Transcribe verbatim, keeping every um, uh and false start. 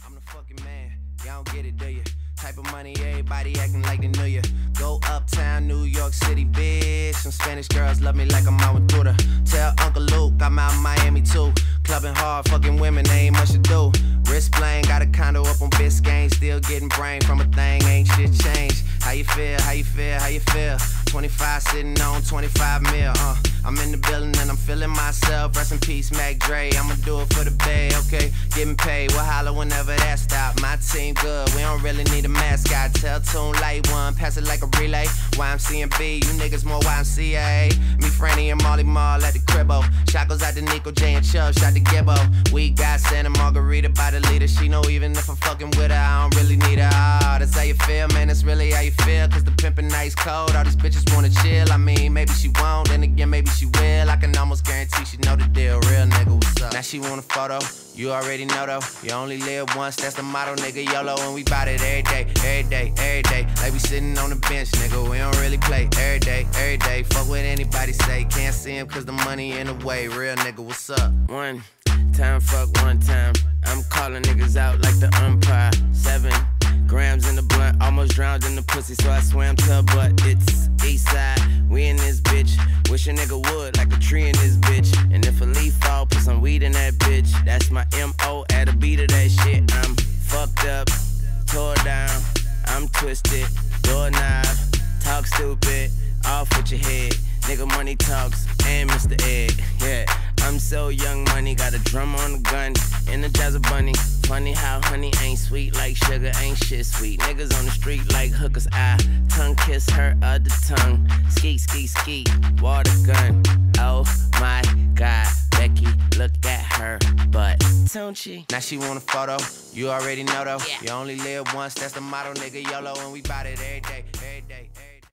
I'm the fucking man, y'all don't get it, do ya? Type of money, everybody acting like they knew ya. Go uptown, New York City, bitch. Some Spanish girls love me like I'm out with Duda. Tell Uncle Luke I'm out in Miami too. Clubbing hard, fucking women, ain't much to do. Wrist playing, got a condo up on Biscayne. Still getting brain from a thing, ain't shit changed. How you feel, how you feel, how you feel? twenty-five sitting on twenty-five mil, uh. I'm in the building and I'm feeling myself. Rest in peace, Mac Dre. I'ma do it for the bay, okay? Getting paid, we'll holler whenever that stop. My team good, we don't really need a mascot. Tell Tune Light One, pass it like a relay. Y M C and B, you niggas more Y M C A. Me, Franny, and Molly Mall at the cribbo. Shot goes out to Nico J and Chubb, shot to Gibbo. We got Santa Margarita by the leader. She know even if I'm fucking with her, I don't really need her. Oh, that's how you feel, man, that's really how you feel. Cause the pimpin' nice cold, all these bitches wanna chill. I mean, maybe she won't, then again, maybe she will. I can almost guarantee she know the deal. Real nigga, what's up? Now she want a photo, you already know though. You only live once, that's the motto, nigga. YOLO, and we bout it every day, every day, every day. Like we sitting on the bench, nigga, we don't really play. Every day, every day, fuck what anybody say. Can't see him cause the money in the way. Real nigga, what's up? One time, fuck one time. I'm calling niggas out like the umpire. Seven grams in the blunt, almost drowned in the pussy, so I swam to her butt. It's east side, we in this bitch. Wish a nigga would, like a tree in this bitch. And if a leaf fall, put some weed in that bitch. That's my M O at a beat of that shit. I'm fucked up, tore down, I'm twisted, doorknob, talk stupid, off with your head. Nigga money talks, and Mister Ed, yeah. I'm so young money, got a drum on the gun, Energizer bunny. Funny how honey ain't sweet like sugar, ain't shit sweet. Niggas on the street like hookers, I tongue kiss her other tongue. Ski, ski, ski, water gun. Oh my God, Becky, look at her butt, don't she? Now she want a photo, you already know though. Yeah. You only live once, that's the motto, nigga. YOLO, and we bout it every day, every day, every day.